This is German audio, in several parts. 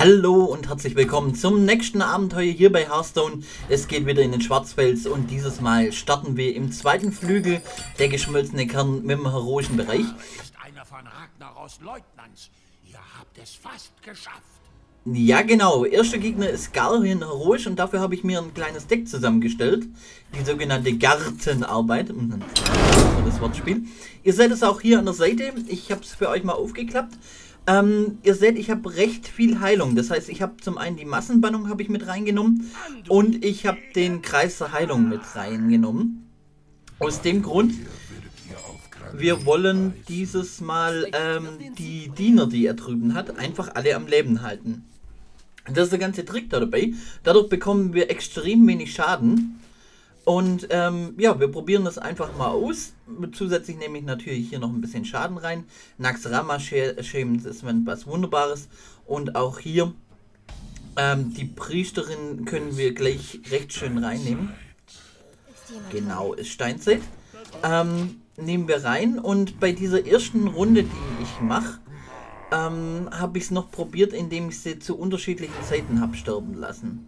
Hallo und herzlich willkommen zum nächsten Abenteuer hier bei Hearthstone. Es geht wieder in den Schwarzfels und dieses Mal starten wir im zweiten Flügel, der geschmolzene Kern mit dem heroischen Bereich. Ist einer von Ragnaros Leutnants. Ihr habt es fast geschafft. Ja genau, erster Gegner ist Garhin heroisch und dafür habe ich mir ein kleines Deck zusammengestellt. Die sogenannte Gartenarbeit. Das Wortspiel. Ihr seht es auch hier an der Seite. Ich habe es für euch mal aufgeklappt. Ihr seht, ich habe recht viel Heilung. Das heißt, ich habe zum einen die Massenbannung habe ich mit reingenommen und ich habe den Kreis der Heilung mit reingenommen. Aus dem Grund, wir wollen dieses Mal die Diener, die er drüben hat, einfach alle am Leben halten. Das ist der ganze Trick da dabei. Dadurch bekommen wir extrem wenig Schaden. Und ja, wir probieren das einfach mal aus. Zusätzlich nehme ich natürlich hier noch ein bisschen Schaden rein. Naxxramas Shaman ist was Wunderbares. Und auch hier die Priesterin können wir gleich recht schön reinnehmen. Genau, ist Steinzeit. Nehmen wir rein. Und bei dieser ersten Runde, die ich mache, habe ich es noch probiert, indem ich sie zu unterschiedlichen Zeiten habe sterben lassen.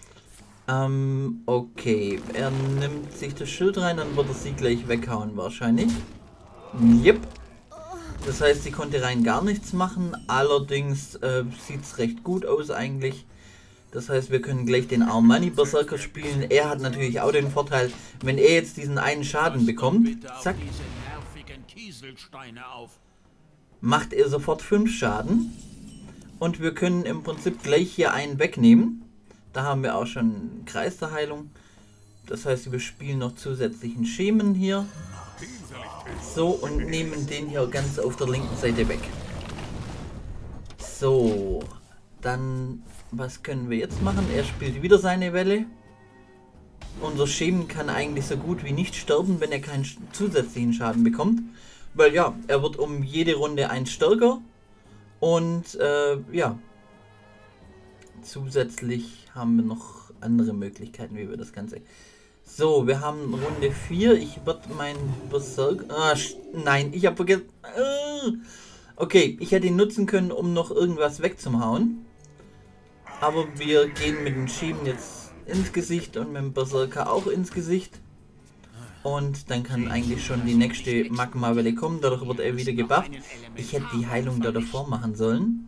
Okay, er nimmt sich das Schild rein, dann wird er sie gleich weghauen wahrscheinlich. Yep. Das heißt, sie konnte rein gar nichts machen, allerdings sieht es recht gut aus eigentlich. Das heißt, wir können gleich den Armani Berserker spielen. Er hat natürlich auch den Vorteil, wenn er jetzt diesen einen Schaden bekommt, zack, macht er sofort 5 Schaden. Und wir können im Prinzip gleich hier einen wegnehmen. Da haben wir auch schon einen Kreis der Heilung. Das heißt, wir spielen noch zusätzlichen Schemen hier. So, und nehmen den hier ganz auf der linken Seite weg. So, dann, was können wir jetzt machen? Er spielt wieder seine Welle. Unser Schemen kann eigentlich so gut wie nicht sterben, wenn er keinen zusätzlichen Schaden bekommt. Weil ja, er wird um jede Runde 1 stärker. Und ja, zusätzlich haben wir noch andere Möglichkeiten, wie wir das Ganze... So, wir haben Runde 4. Ich werde meinen Berserker... nein, ich habe vergessen... okay, ich hätte ihn nutzen können, um noch irgendwas wegzuhauen. Aber wir gehen mit dem Schieben jetzt ins Gesicht und mit dem Berserker auch ins Gesicht. Und dann kann eigentlich schon die nächste Magma-Welle kommen. Dadurch wird er wieder gebufft. Ich hätte die Heilung da davor machen sollen.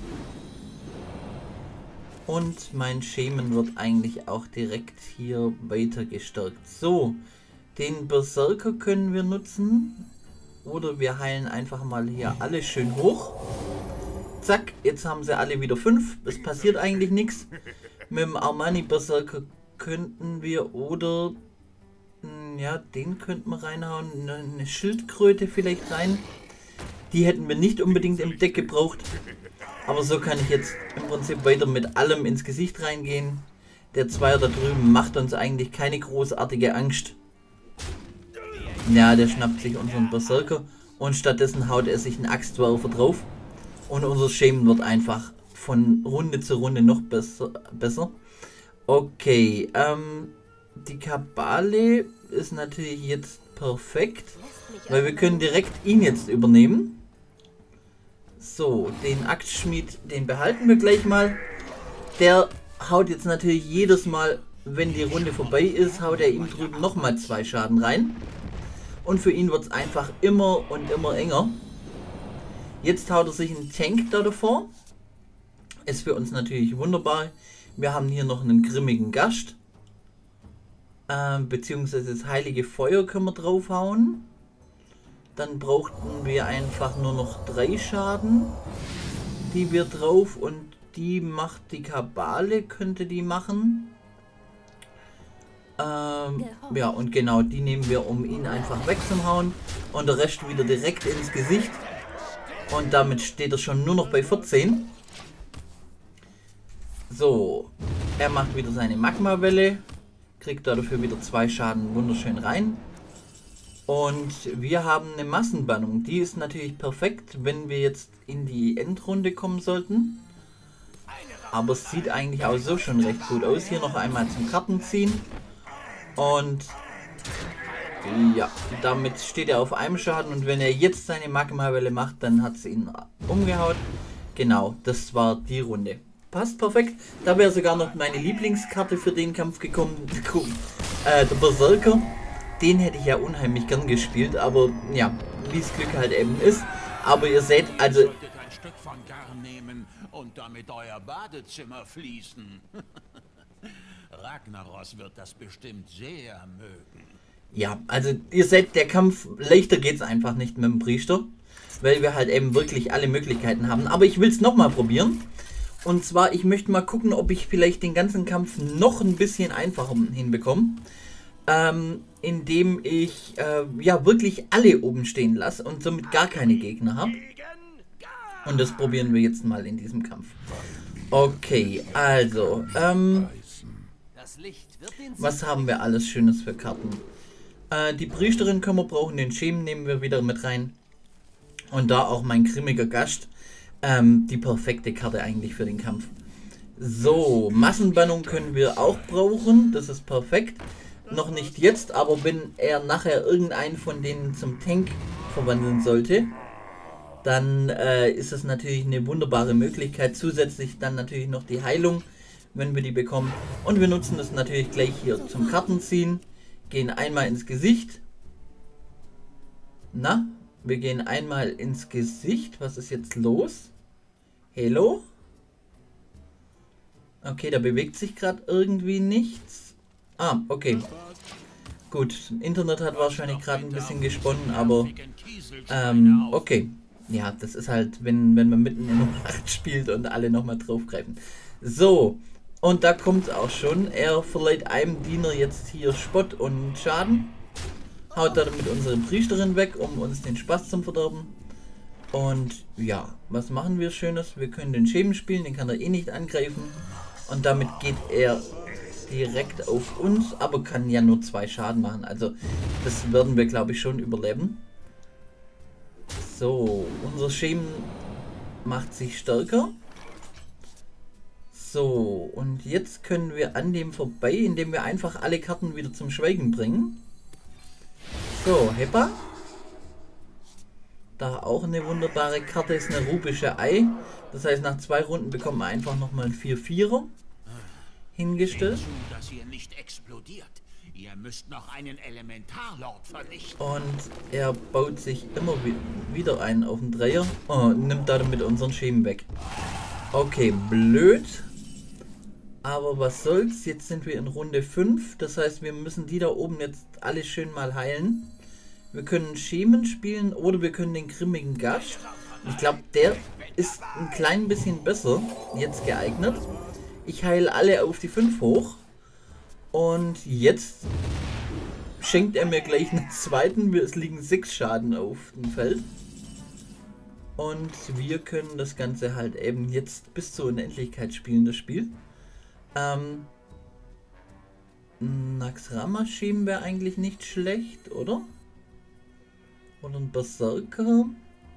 Und mein Shaman wird eigentlich auch direkt hier weiter gestärkt. So, den Berserker können wir nutzen. Oder wir heilen einfach mal hier alle schön hoch. Zack, jetzt haben sie alle wieder 5. Es passiert eigentlich nichts. Mit dem Armani Berserker könnten wir oder... ja, den könnten wir reinhauen. Eine Schildkröte vielleicht rein. Die hätten wir nicht unbedingt im Deck gebraucht. Aber so kann ich jetzt im Prinzip weiter mit allem ins Gesicht reingehen. Der Zweier da drüben macht uns eigentlich keine großartige Angst. Ja, der schnappt sich unseren Berserker. Und stattdessen haut er sich einen Axtwerfer drauf. Und unser Shaman wird einfach von Runde zu Runde noch besser. Okay, die Kabale ist natürlich jetzt perfekt. Weil wir können direkt ihn jetzt übernehmen. So, den Axtschmied, den behalten wir gleich mal. Der haut jetzt natürlich jedes Mal, wenn die Runde vorbei ist, haut er ihm drüben nochmal 2 Schaden rein. Und für ihn wird es einfach immer und immer enger. Jetzt haut er sich einen Tank da davor. Ist für uns natürlich wunderbar. Wir haben hier noch einen grimmigen Gast. Beziehungsweise das heilige Feuer können wir draufhauen. Dann brauchten wir einfach nur noch 3 Schaden, die wir drauf, und die macht die Kabale, könnte die machen. Ja, und genau, die nehmen wir, um ihn einfach wegzuhauen, und der Rest wieder direkt ins Gesicht. Und damit steht er schon nur noch bei 14. So, er macht wieder seine Magma-Welle, kriegt dafür wieder 2 Schaden wunderschön rein. Und wir haben eine Massenbannung. Die ist natürlich perfekt, wenn wir jetzt in die Endrunde kommen sollten. Aber es sieht eigentlich auch so schon recht gut aus. Hier noch einmal zum Karten ziehen. Und ja, damit steht er auf einem Schaden. Und wenn er jetzt seine Magma-Welle macht, dann hat sie ihn umgehaut. Genau, das war die Runde. passt perfekt. Da wäre sogar noch meine Lieblingskarte für den Kampf gekommen. Der Berserker. Den hätte ich ja unheimlich gern gespielt, aber ja, wie es Glück halt eben ist. Aber ihr seht, also... Ihr solltet ein Stück von Garn nehmen und damit euer Badezimmer fließen. Ragnaros wird das bestimmt sehr mögen. Ja, also ihr seht, der Kampf, leichter geht's einfach nicht mit dem Priester, weil wir halt eben wirklich alle Möglichkeiten haben. Aber ich will es nochmal probieren. Und zwar, ich möchte mal gucken, ob ich vielleicht den ganzen Kampf noch ein bisschen einfacher hinbekomme. Indem ich ja wirklich alle oben stehen lasse und somit gar keine Gegner habe. Und das probieren wir jetzt mal in diesem Kampf. Okay, also, was haben wir alles Schönes für Karten? Die Priesterin können wir brauchen, den Schemen nehmen wir wieder mit rein. Und da auch mein grimmiger Gast. Die perfekte Karte eigentlich für den Kampf. So, Massenbannung können wir auch brauchen, das ist perfekt. Noch nicht jetzt, aber wenn er nachher irgendeinen von denen zum Tank verwandeln sollte, dann ist es natürlich eine wunderbare Möglichkeit. Zusätzlich dann natürlich noch die Heilung, wenn wir die bekommen. Und wir nutzen das natürlich gleich hier zum Kartenziehen. Gehen einmal ins Gesicht. Na, wir gehen einmal ins Gesicht. Was ist jetzt los? Hello? Okay, da bewegt sich gerade irgendwie nichts. Ah, okay. Gut, Internet hat wahrscheinlich gerade ein bisschen gesponnen, aber okay. Ja, das ist halt, wenn man mitten in der Nacht spielt und alle nochmal draufgreifen. So, und da kommt es auch schon. Er verleiht einem Diener jetzt hier Spott und Schaden. Haut damit unsere Priesterin weg, um uns den Spaß zu verderben. Und ja, was machen wir Schönes? Wir können den Schemen spielen, den kann er eh nicht angreifen. Und damit geht er direkt auf uns, aber kann ja nur 2 Schaden machen. Also das werden wir, glaube ich, schon überleben. So, unser Schemen macht sich stärker. So, und jetzt können wir an dem vorbei, indem wir einfach alle Karten wieder zum Schweigen bringen. So, Heppa. Da auch eine wunderbare Karte ist eine rubische Ei. Das heißt, nach 2 Runden bekommt man einfach nochmal einen 4-4er hingestellt. Dass ihr nicht explodiert. Ihr müsst noch einen Elementarlord vernichten. Und er baut sich immer wieder einen auf den Dreier. Oh, nimmt damit unseren Schemen weg. Okay, blöd. Aber was soll's, jetzt sind wir in Runde 5. Das heißt, wir müssen die da oben jetzt alle schön mal heilen. Wir können Schemen spielen oder wir können den grimmigen Gast. Ich glaube, der ist ein klein bisschen besser jetzt geeignet. Ich heile alle auf die 5 hoch. Und jetzt schenkt er mir gleich einen zweiten. Es liegen 6 Schaden auf dem Feld. Und wir können das Ganze halt eben jetzt bis zur Unendlichkeit spielen, das Spiel. Naxxramas schieben wäre eigentlich nicht schlecht, oder? Oder ein Berserker.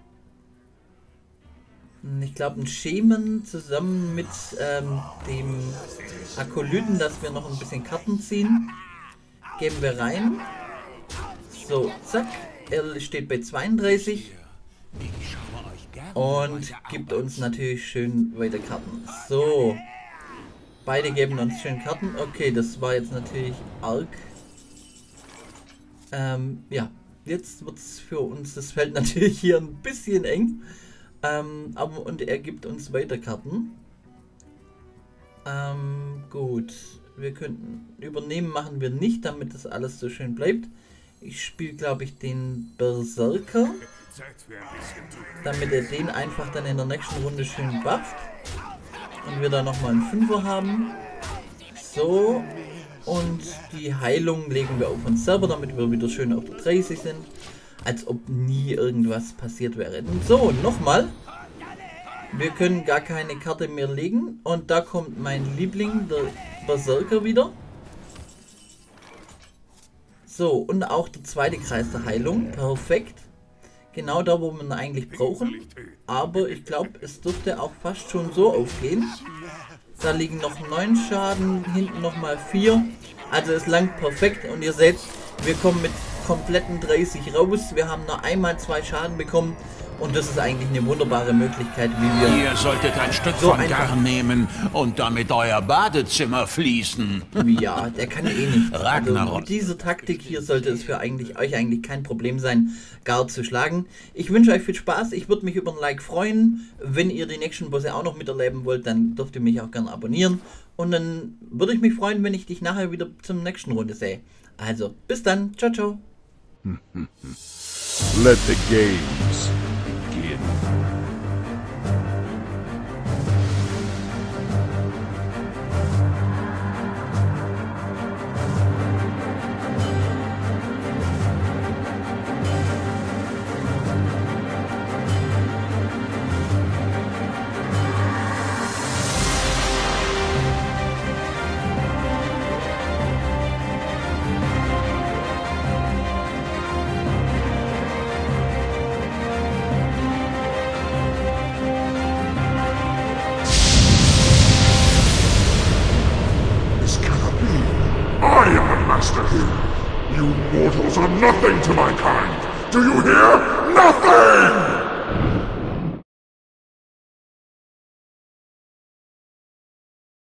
Ich glaube, ein Schemen zusammen mit dem Akolyten, dass wir noch ein bisschen Karten ziehen. Geben wir rein. So, zack. Er steht bei 32. Und gibt uns natürlich schön weiter Karten. So. Beide geben uns schön Karten. Okay, das war jetzt natürlich arg. Ja, jetzt wird es für uns das Feld natürlich hier ein bisschen eng. Aber und er gibt uns weiter Karten. Gut. Wir könnten übernehmen, machen wir nicht, damit das alles so schön bleibt. Ich spiele, glaube ich, den Berserker. Damit er den einfach dann in der nächsten Runde schön bufft. Und wir da nochmal einen 5er haben. So. Und die Heilung legen wir auf uns selber, damit wir wieder schön auf der 30 sind. Als ob nie irgendwas passiert wäre. So, nochmal. Wir können gar keine Karte mehr legen. Und da kommt mein Liebling, der Berserker, wieder. So, und auch der zweite Kreis der Heilung. Perfekt. Genau da, wo wir ihn eigentlich brauchen. Aber ich glaube, es dürfte auch fast schon so aufgehen. Da liegen noch 9 Schaden, hinten nochmal 4. Also es langt perfekt. Und ihr seht, wir kommen mit kompletten 30 raus. Wir haben noch einmal 2 Schaden bekommen. Und das ist eigentlich eine wunderbare Möglichkeit, wie wir... Ihr solltet ein Stück so von Garn nehmen und damit euer Badezimmer fließen. Ja, der kann eh nicht. Ragnarok. Also mit dieser Taktik hier sollte es für euch eigentlich kein Problem sein, Gar zu schlagen. Ich wünsche euch viel Spaß. Ich würde mich über ein Like freuen. Wenn ihr die nächsten Bosse auch noch miterleben wollt, dann dürft ihr mich auch gerne abonnieren. Und dann würde ich mich freuen, wenn ich dich nachher wieder zum nächsten Runde sehe. Also, bis dann. Ciao, ciao. Let the games begin. I am the master here. You mortals are nothing to my kind. Do you hear? Nothing!